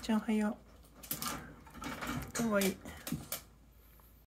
ちゃんおはよう。かわいい。